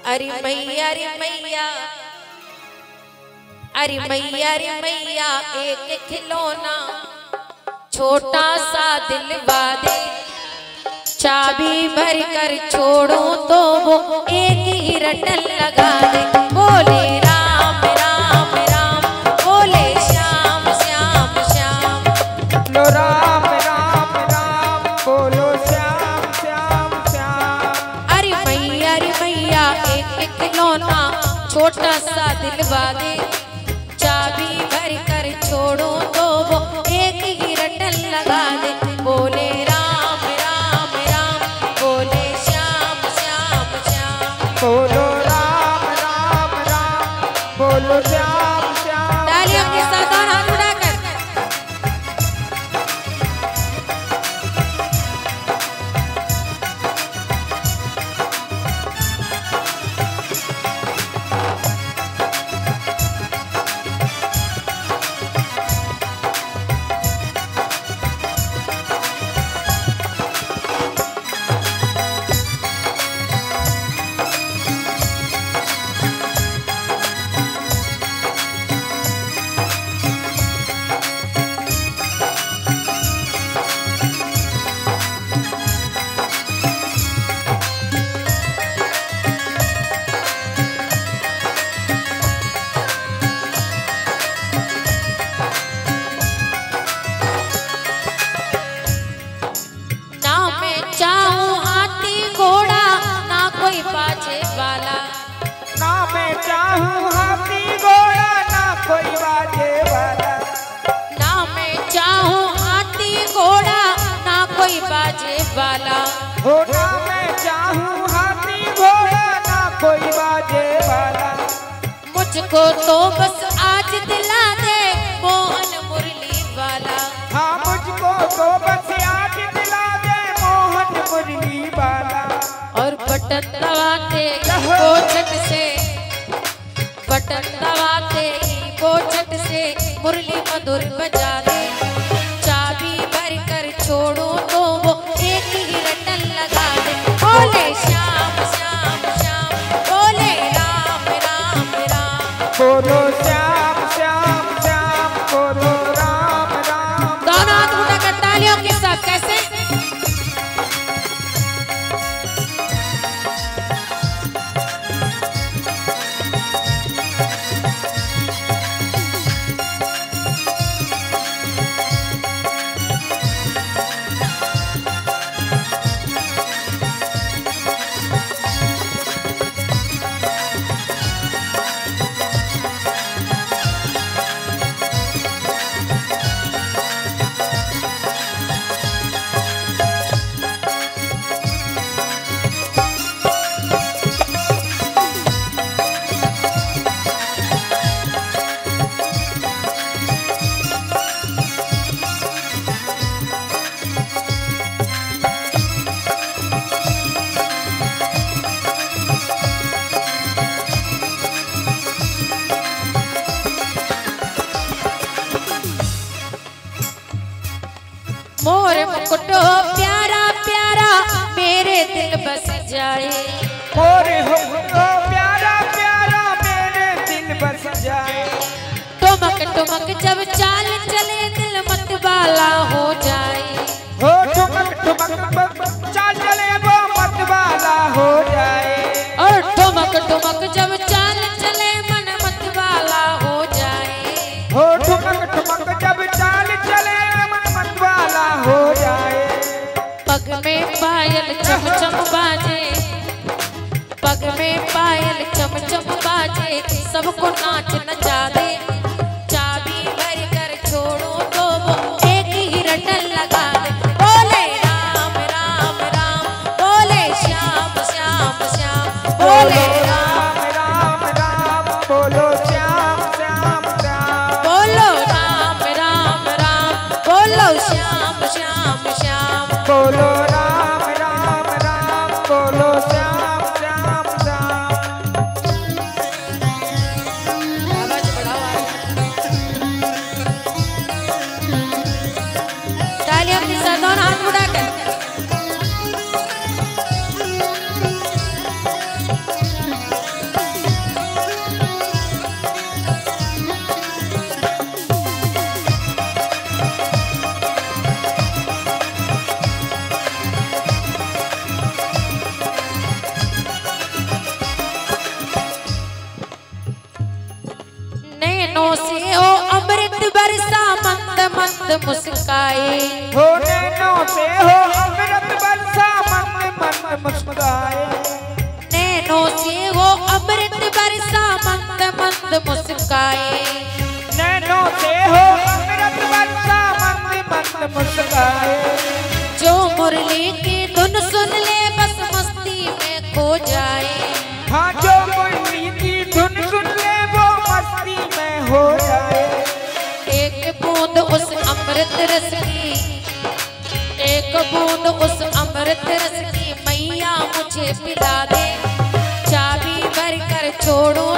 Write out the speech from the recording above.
अरे मैया रे मैया, अरे मैया रे मैया, एक खिलौना छोटा सा दिलवा दे, चाबी भर कर छोड़ो तो वो एक ही रटन लगा दे। बोले राम राम राम, बोले श्याम श्याम श्याम, बोलो राम राम राम, बोलो श्याम श्याम श्याम। अरे मैया रे मैया, एक खिलौना छोटा सा दिलवा दे, चाबी भर कर छोड़ो तो वो एक ही रटन लगा दे। बोले राम राम राम, बोले श्याम श्याम श्याम, बोलो राम राम राम, बोलो श्याम श्याम। तालियों के साथ और हाथ उठाकर बाजे वाला, ना मैं चाहूँ हाथी घोड़ा ना कोई बाजे वाला, ना मैं चाहूँ हाथी घोड़ा ना कोई बाजे वाला, हो ना मैं चाहूँ हाथी घोड़ा ना कोई बाजे वाला। मुझको तो बस आज दिला दे मोहन मुरली वाला, हाँ मुझको तो बस आज दिला दे मोहन मुरली वाला। और बटन दबाते वो झट से, बटन दबाते वो झट से मुरली मधुर बजा दे, चाबी भर कर छोड़ो तो वो एक ही रटन लगा दे। बोले श्याम श्याम श्याम, बोले राम राम राम, बोलो श्याम श्याम श्याम, बोलो राम राम। दोनों हाथ उठाकर तालियों के साथ कैसे? मोर मुकुटो प्यारा प्यारा मेरे दिल बस जाए, मोर मुकुटो प्यारा प्यारा मेरे दिल बस जाए। टुमक टुमक जब चाल चले दिल मत वाला हो जाए, हो ठुमक ठुमक चाल चले वो मत वाला हो जाए। और ठुमक ठुमक जब चाल चले मन मत वाला हो जाए, हो ठुमक ठुमक जब चाल चले मन मत वाला हो जाए। पग में पायल चम चम बाजे, पग में पायल चम चम बाजे, सबको नाच नचा दे, चाबी भर कर छोड़ो तो वो एक ही रटन लगा दे। बोले राम राम राम, बोले श्याम श्याम श्याम, बोले राम राम राम, बोलो श्याम श्याम श्याम, बोलो राम राम राम, बोलो श्याम श्याम श्याम, बोलो राम राम राम, बोलो श्याम श्याम श्याम। आवाज बढ़ाओ, तालियां अपने साथ और हाथ उठाकर। मंद मुस्काए। हो नैनों से हो अमृत बरसा मंद मंद मुस्काए। नैनों से हो अमृत बरसा मंद मंद मुस्काए। नैनों से हो अमृत बरसा मंद मंद मुस्काए। जो मुरली की धुन सुन ले बस मस्ती में खो जाए। हाँ जो मुरली की धुन सुन ले वो मस्ती में हो जाए। एक बूंद उस अमृत रस की, एक बूंद उस अमृत रस की मैया मुझे पिला दे। चाबी भर कर छोड़ो